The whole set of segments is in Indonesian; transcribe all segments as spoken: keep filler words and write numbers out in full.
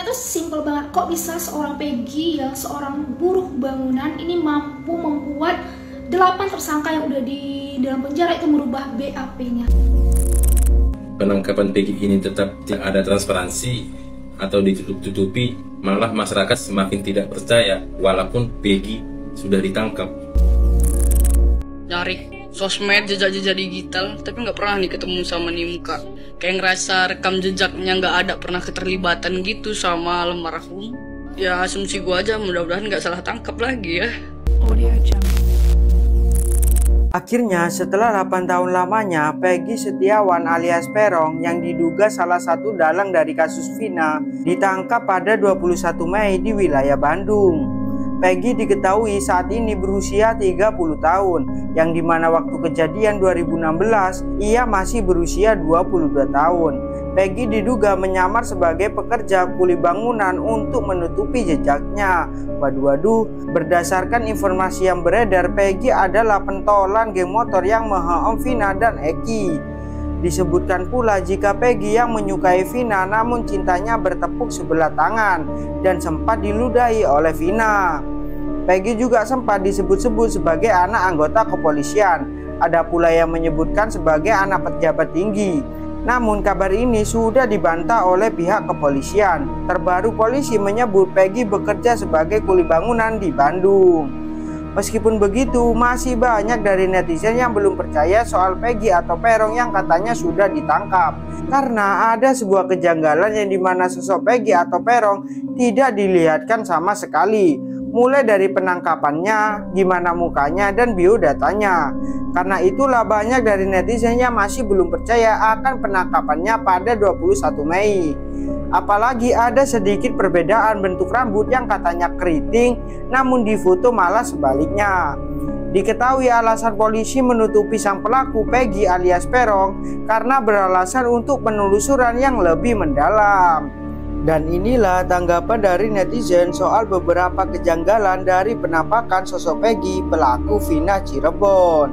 tuh simple banget. Kok bisa seorang Peggy yang seorang buruh bangunan ini mampu membuat delapan tersangka yang udah di dalam penjara itu merubah B A P-nya. Penangkapan Peggy ini tetap tidak ada transparansi atau ditutup-tutupi, malah masyarakat semakin tidak percaya walaupun Peggy sudah ditangkap. Nyari sosmed, jejak-jejak digital, tapi nggak pernah nih ketemu sama nih muka. Kayak ngerasa rekam jejaknya nggak ada pernah keterlibatan gitu sama almarhum. Ya asumsi gua aja, mudah-mudahan nggak salah tangkap lagi ya. Akhirnya setelah delapan tahun lamanya, Peggy Setiawan alias Peron yang diduga salah satu dalang dari kasus Vina ditangkap pada dua puluh satu Mei di wilayah Bandung. Peggy diketahui saat ini berusia tiga puluh tahun, yang dimana waktu kejadian dua ribu enam belas ia masih berusia dua puluh dua tahun. Peggy diduga menyamar sebagai pekerja kuli bangunan untuk menutupi jejaknya. Waduh-waduh, berdasarkan informasi yang beredar, Peggy adalah pentolan geng motor yang menghaum Vina dan Eki. Disebutkan pula jika Peggy yang menyukai Vina namun cintanya bertepuk sebelah tangan dan sempat diludahi oleh Vina. Peggy juga sempat disebut-sebut sebagai anak anggota kepolisian. Ada pula yang menyebutkan sebagai anak pejabat tinggi. Namun kabar ini sudah dibantah oleh pihak kepolisian. Terbaru polisi menyebut Peggy bekerja sebagai kuli bangunan di Bandung. Meskipun begitu, masih banyak dari netizen yang belum percaya soal Peggy atau Peron yang katanya sudah ditangkap. Karena ada sebuah kejanggalan yang dimana sosok Peggy atau Peron tidak dilihatkan sama sekali. Mulai dari penangkapannya, gimana mukanya, dan biodatanya. Karena itulah banyak dari netizen yang masih belum percaya akan penangkapannya pada dua puluh satu Mei. Apalagi ada sedikit perbedaan bentuk rambut yang katanya keriting, namun di foto malah sebaliknya. Diketahui alasan polisi menutupi sang pelaku Peggy alias Peron karena beralasan untuk penelusuran yang lebih mendalam. Dan inilah tanggapan dari netizen soal beberapa kejanggalan dari penampakan sosok Peggy pelaku Vina Cirebon.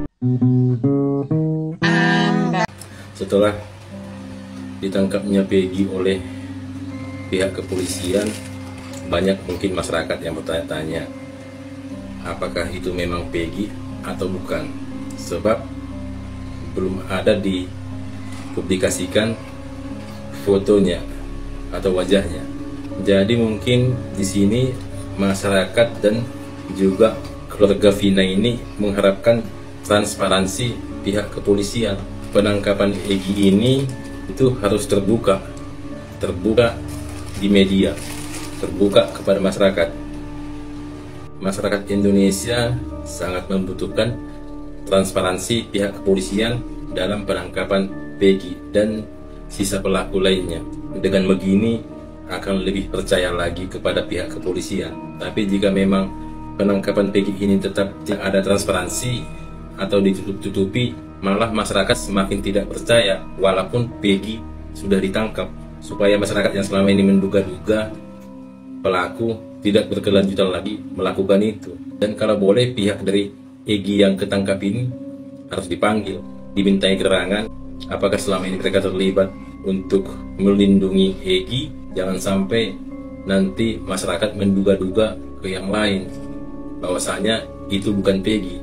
Setelah ditangkapnya Peggy oleh pihak kepolisian, banyak mungkin masyarakat yang bertanya-tanya apakah itu memang Peggy atau bukan, sebab belum ada dipublikasikan fotonya atau wajahnya. Jadi mungkin di sini masyarakat dan juga keluarga Vina ini mengharapkan transparansi pihak kepolisian. Penangkapan Peggy ini itu harus terbuka, terbuka di media, terbuka kepada masyarakat. Masyarakat Indonesia sangat membutuhkan transparansi pihak kepolisian dalam penangkapan Peggy dan sisa pelaku lainnya. Dengan begini akan lebih percaya lagi kepada pihak kepolisian. Tapi jika memang penangkapan Peggy ini tetap tidak ada transparansi atau ditutup-tutupi, malah masyarakat semakin tidak percaya walaupun Peggy sudah ditangkap. Supaya masyarakat yang selama ini menduga-duga pelaku tidak berkelanjutan lagi melakukan itu. Dan kalau boleh pihak dari Peggy yang ketangkap ini harus dipanggil, dimintai keterangan apakah selama ini mereka terlibat untuk melindungi Peggy. Jangan sampai nanti masyarakat menduga-duga ke yang lain bahwasanya itu bukan Peggy.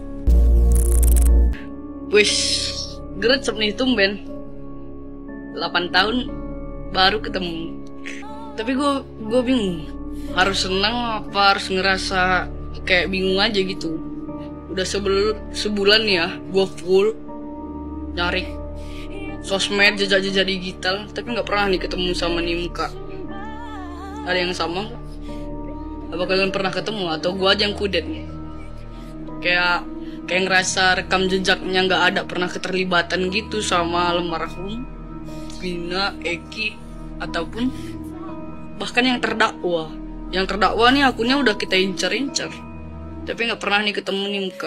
Wish, gercep nih tumben delapan tahun baru ketemu. Tapi gue gue bingung, harus senang apa harus ngerasa kayak bingung aja gitu. Udah sebel, sebulan ya gue full nyari sosmed, jejak-jejak digital, tapi nggak pernah nih ketemu sama nih muka. Ada yang sama? Apa kalian pernah ketemu atau gue aja yang kudet nih? Kayak kayak ngerasa rekam jejaknya nggak ada pernah keterlibatan gitu sama almarhum Vina, Eki, ataupun bahkan yang terdakwa. Yang terdakwa nih akunnya udah kita incer-incer, tapi nggak pernah nih ketemu nih muka.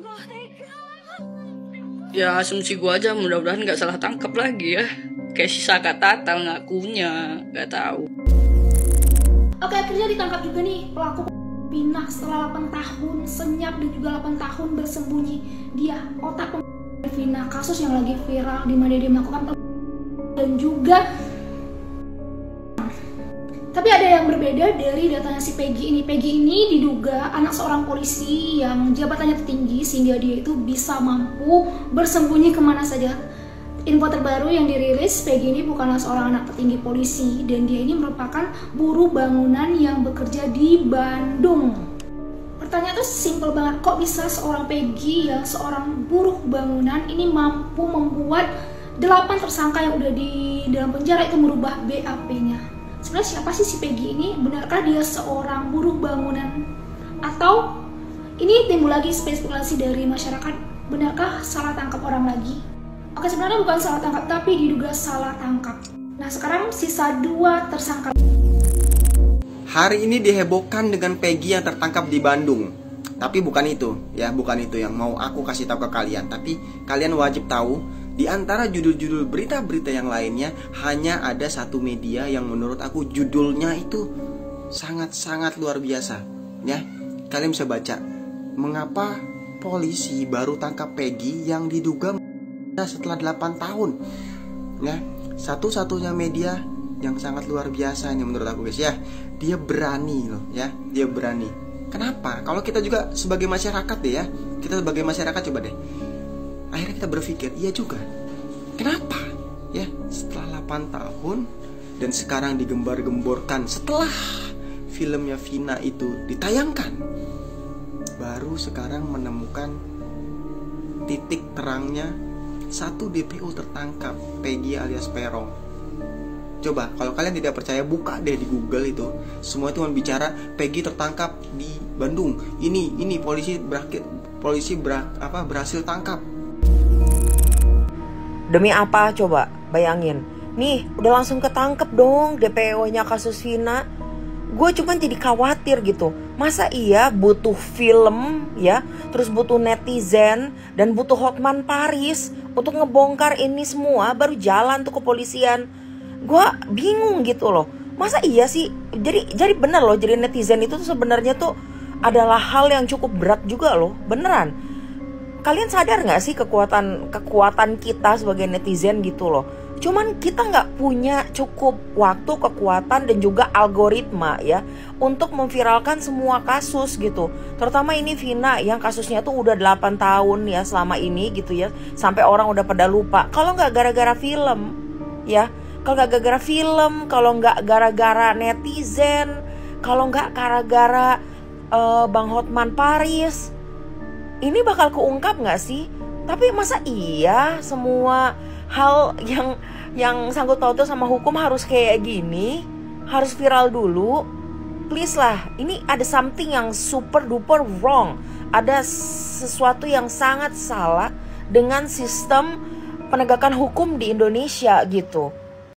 Ya asumsi gua aja, mudah-mudahan nggak salah tangkap lagi ya. Kayak sisa kata tal ngakunya, nggak tahu. Oke, akhirnya ditangkap juga nih pelaku Vina setelah delapan tahun senyap dan juga delapan tahun bersembunyi. Dia otak pembunuhan Vina, kasus yang lagi viral di mana dia melakukan dan juga Tapi ada yang berbeda dari datanya si Peggy ini. Peggy ini diduga anak seorang polisi yang jabatannya tertinggi sehingga dia itu bisa mampu bersembunyi kemana saja. Info terbaru yang dirilis, Peggy ini bukanlah seorang anak petinggi polisi dan dia ini merupakan buruh bangunan yang bekerja di Bandung. Pertanyaan tuh simple banget, kok bisa seorang Peggy yang seorang buruh bangunan ini mampu membuat delapan tersangka yang udah di dalam penjara itu merubah B A P-nya? Sebenarnya siapa sih si Peggy ini? Benarkah dia seorang buruh bangunan? Atau ini timbul lagi spekulasi dari masyarakat, benarkah salah tangkap orang lagi? Oke, sebenarnya bukan salah tangkap, tapi diduga salah tangkap. Nah, sekarang sisa dua tersangka. Hari ini dihebohkan dengan Peggy yang tertangkap di Bandung. Tapi bukan itu, ya, bukan itu yang mau aku kasih tahu ke kalian. Tapi kalian wajib tahu, di antara judul-judul berita-berita yang lainnya, hanya ada satu media yang menurut aku judulnya itu sangat-sangat luar biasa. Ya, kalian bisa baca. Mengapa polisi baru tangkap Peggy yang diduga setelah delapan tahun. Ya, satu-satunya media yang sangat luar biasa ini menurut aku guys ya. Dia berani loh ya, dia berani. Kenapa? Kalau kita juga sebagai masyarakat deh ya, kita sebagai masyarakat coba deh. Akhirnya kita berpikir, iya juga. Kenapa? Ya, setelah delapan tahun dan sekarang digembar-gemborkan setelah filmnya Vina itu ditayangkan, baru sekarang menemukan titik terangnya. Satu D P O tertangkap, Peggy alias Peron. Coba, kalau kalian tidak percaya, buka deh di Google itu. Semua itu bicara Peggy tertangkap di Bandung. Ini, ini polisi berakhir, polisi berak, apa berhasil tangkap. Demi apa coba? Bayangin. Nih, udah langsung ketangkep dong D P O-nya kasus Vina. Gue cuman jadi khawatir gitu. Masa iya butuh film ya, terus butuh netizen dan butuh Hotman Paris untuk ngebongkar ini semua baru jalan tuh kepolisian. Gue bingung gitu loh. Masa iya sih? Jadi jadi bener loh, jadi netizen itu tuh sebenarnya tuh adalah hal yang cukup berat juga loh, beneran. Kalian sadar nggak sih kekuatan kekuatan kita sebagai netizen gitu loh? Cuman kita nggak punya cukup waktu, kekuatan dan juga algoritma ya untuk memviralkan semua kasus gitu. Terutama ini Vina yang kasusnya tuh udah delapan tahun ya selama ini gitu ya, sampai orang udah pada lupa. Kalau nggak gara-gara film ya, kalau nggak gara-gara film, kalau nggak gara-gara netizen, kalau nggak gara-gara uh, Bang Hotman Paris, ini bakal keungkap nggak sih? Tapi masa iya semua hal yang yang sangkut pautnya sama hukum harus kayak gini, harus viral dulu? Please lah, ini ada something yang super duper wrong. Ada sesuatu yang sangat salah dengan sistem penegakan hukum di Indonesia gitu.